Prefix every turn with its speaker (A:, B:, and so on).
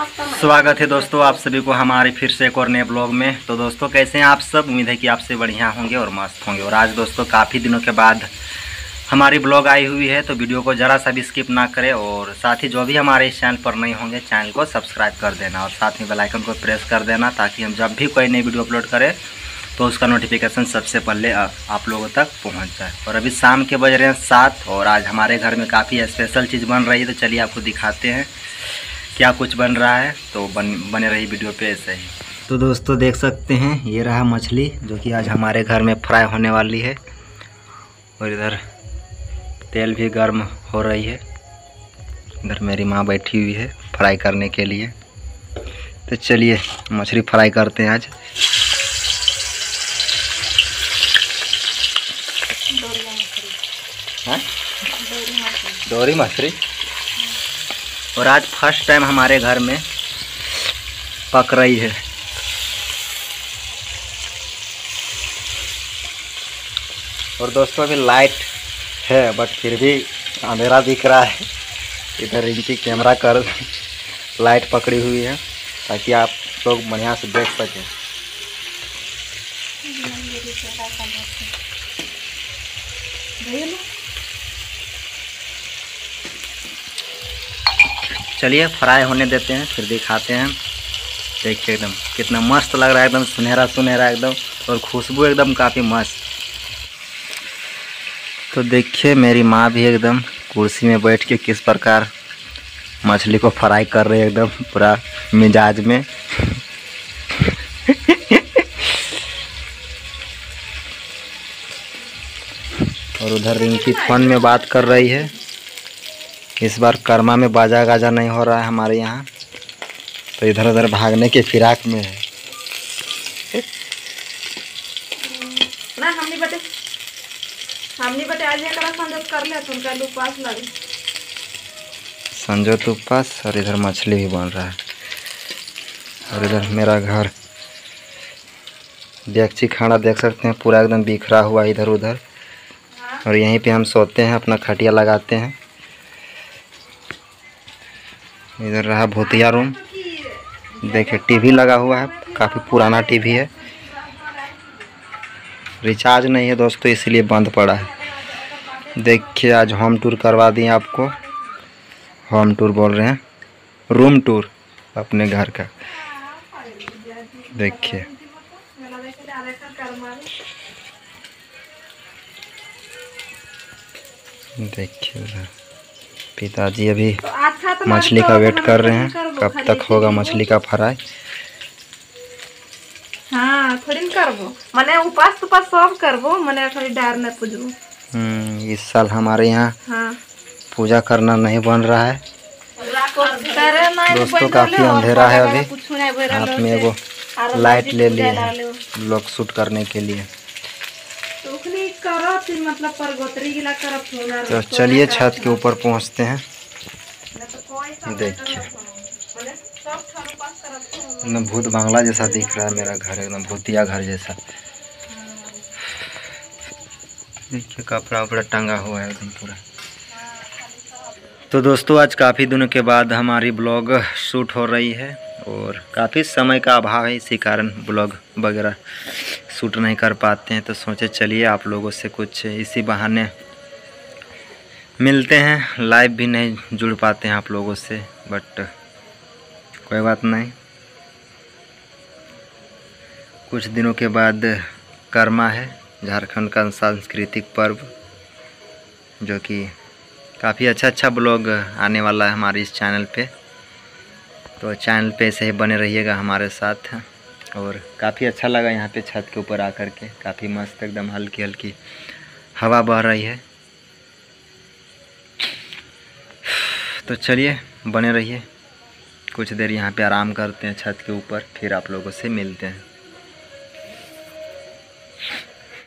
A: स्वागत है दोस्तों आप सभी को हमारे फिर से एक और नए ब्लॉग में। तो दोस्तों कैसे हैं आप सब? उम्मीद है कि आपसे बढ़िया होंगे और मस्त होंगे। और आज दोस्तों काफ़ी दिनों के बाद हमारी ब्लॉग आई हुई है, तो वीडियो को ज़रा सा भी स्किप ना करें। और साथ ही जो भी हमारे इस चैनल पर नहीं होंगे चैनल को सब्सक्राइब कर देना और साथ में बेल आइकन को प्रेस कर देना, ताकि हम जब भी कोई नई वीडियो अपलोड करें तो उसका नोटिफिकेशन सबसे पहले आप लोगों तक पहुंच जाए। और अभी शाम के बज रहे हैं 7 और आज हमारे घर में काफ़ी स्पेशल चीज़ बन रही है, तो चलिए आपको दिखाते हैं क्या कुछ बन रहा है। तो बने रही वीडियो पे ऐसे ही। तो दोस्तों देख सकते हैं ये रहा मछली जो कि आज हमारे घर में फ्राई होने वाली है। और इधर तेल भी गर्म हो रही है। इधर मेरी माँ बैठी हुई है फ्राई करने के लिए। तो चलिए मछली फ्राई करते हैं आज। दोरी मछली। और आज फर्स्ट टाइम हमारे घर में पक रही है। और दोस्तों अभी लाइट है बट फिर भी अंधेरा दिख रहा है। इधर इनकी कैमरा कर लाइट पकड़ी हुई है ताकि आप लोग बढ़िया से देख सकें। चलिए फ्राई होने देते हैं फिर दिखाते हैं। देखिए एकदम कितना मस्त लग रहा है, एकदम सुनहरा सुनहरा एकदम, और खुशबू एकदम काफ़ी मस्त। तो देखिए मेरी माँ भी एकदम कुर्सी में बैठ के किस प्रकार मछली को फ्राई कर रही है, एकदम पूरा मिजाज में। और उधर रिंकी फोन में बात कर रही है। इस बार कर्मा में बाजा गाजा नहीं हो रहा है हमारे यहाँ, तो इधर उधर भागने के फिराक में है।
B: ना हमनी बटे आज एकरा संजोत कर ले तुम का उपास लगे
A: संजोत उपास। और इधर मछली भी बन रहा है। और इधर मेरा घर डेगची खाना देख सकते हैं पूरा एकदम बिखरा हुआ इधर उधर। और यहीं पे हम सोते हैं, अपना खटिया लगाते हैं। इधर रहा भूतिया रूम। देखिए टीवी लगा हुआ है, काफ़ी पुराना टीवी है। रिचार्ज नहीं है दोस्तों इसलिए बंद पड़ा है। देखिए आज होम टूर करवा दिए आपको। होम टूर बोल रहे हैं, रूम टूर अपने घर का। देखिए देखिए पिताजी अभी मछली का वेट कर रहे हैं, कब तक होगा मछली का फ्राई।
B: हाँ थोड़ी करबो माने उपास तुपास सब करबो माने खाली डार न पूजबो।
A: इस साल हमारे यहाँ
B: हाँ
A: पूजा करना नहीं बन रहा है दोस्तों। काफी अंधेरा है अभी। हाथ में एगो लाइट ले लिए हैं ब्लॉग शूट करने के लिए। तो चलिए छत के ऊपर पहुँचते हैं। देखिए एकदम भूत बांग्ला जैसा दिख रहा है मेरा घर, एकदम भूतिया घर जैसा। देखिए कपड़ा वपड़ा टंगा हुआ है एकदम पूरा। तो दोस्तों आज काफ़ी दिनों के बाद हमारी ब्लॉग शूट हो रही है और काफ़ी समय का अभाव है, इसी कारण ब्लॉग वगैरह शूट नहीं कर पाते हैं। तो सोचे चलिए आप लोगों से कुछ इसी बहाने मिलते हैं। लाइव भी नहीं जुड़ पाते हैं आप लोगों से, बट कोई बात नहीं। कुछ दिनों के बाद कर्मा है, झारखंड का सांस्कृतिक पर्व, जो कि काफ़ी अच्छा ब्लॉग आने वाला है हमारे इस चैनल पे। तो चैनल पे ऐसे ही बने रहिएगा हमारे साथ। और काफ़ी अच्छा लगा यहाँ पे छत के ऊपर आकर के, काफ़ी मस्त एकदम हल्की हल्की हवा बह रही है। तो चलिए बने रहिए, कुछ देर यहाँ पे आराम करते हैं छत के ऊपर, फिर आप लोगों से मिलते हैं।